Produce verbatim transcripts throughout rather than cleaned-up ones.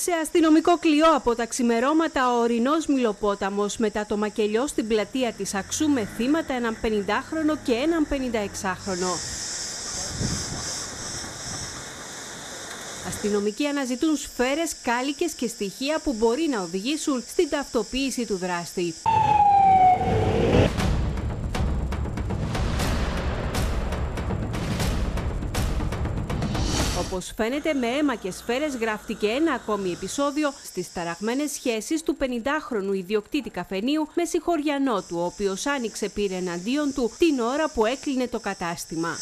Σε αστυνομικό κλειό από τα ξημερώματα, ο ορεινός Μιλοπόταμος μετά το μακελιό στην πλατεία της Αξού με θύματα έναν πενηντάχρονο και έναν πενηνταεξάχρονο. Αστυνομικοί αναζητούν σφαίρες, κάλικες και στοιχεία που μπορεί να οδηγήσουν στην ταυτοποίηση του δράστη. Όπως φαίνεται, με αίμα και σφαίρες γράφτηκε ένα ακόμη επεισόδιο στις ταραγμένες σχέσεις του πενηντάχρονου ιδιοκτήτη καφενείου με συγχωριανό του, ο οποίος άνοιξε πύρ εναντίον του την ώρα που έκλεινε το κατάστημα.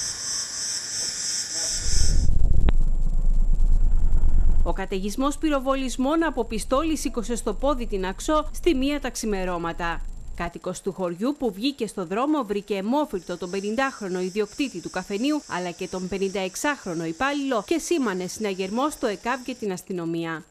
Ο καταιγισμός πυροβολισμών από πιστόλι σήκωσε στο πόδι την Αξό στη μία τα ξημερώματα. Κάτοικος του χωριού που βγήκε στο δρόμο βρήκε αιμόφυρτο τον πενηντάχρονο ιδιοκτήτη του καφενείου αλλά και τον πενηνταεξάχρονο υπάλληλο και σήμανε συναγερμό στο ΕΚΑΒ και την αστυνομία.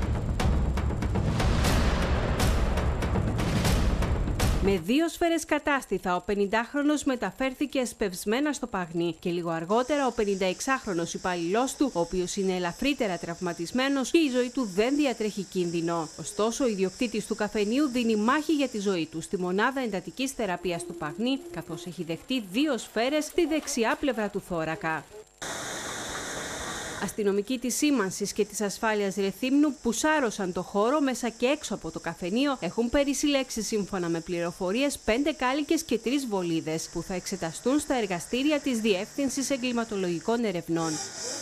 Με δύο σφαίρες κατάστηθα, ο πενηντάχρονος μεταφέρθηκε εσπευσμένα στο Παγνί και λίγο αργότερα ο πενηνταεξάχρονος υπάλληλός του, ο οποίος είναι ελαφρύτερα τραυματισμένος και η ζωή του δεν διατρέχει κίνδυνο. Ωστόσο, ο ιδιοκτήτης του καφενείου δίνει μάχη για τη ζωή του στη μονάδα εντατικής θεραπείας του Παγνί, καθώς έχει δεχτεί δύο σφαίρες στη δεξιά πλευρά του θώρακα. Αστυνομικοί της Σήμανσης και της Ασφάλειας Ρεθύμνου που σάρωσαν το χώρο μέσα και έξω από το καφενείο έχουν περισυλλέξει σύμφωνα με πληροφορίες πέντε κάλικες και τρεις βολίδες που θα εξεταστούν στα εργαστήρια της Διεύθυνσης Εγκληματολογικών Ερευνών.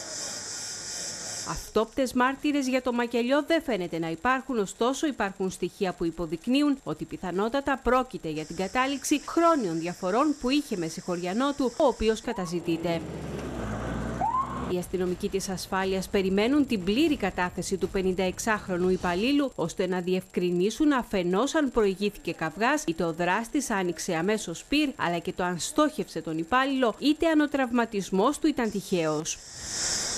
Αυτόπτες μάρτυρες για το μακελιό δεν φαίνεται να υπάρχουν, ωστόσο υπάρχουν στοιχεία που υποδεικνύουν ότι πιθανότατα πρόκειται για την κατάληξη χρόνιων διαφορών που είχε με συγχωριανό του, ο οποίος καταζητείται. Οι αστυνομικοί της ασφάλειας περιμένουν την πλήρη κατάθεση του πενηνταεξάχρονου υπαλλήλου, ώστε να διευκρινίσουν αφενός αν προηγήθηκε καυγάς, είτε ο δράστης άνοιξε αμέσως πυρ, αλλά και το αν στόχευσε τον υπάλληλο, είτε αν ο τραυματισμός του ήταν τυχαίος.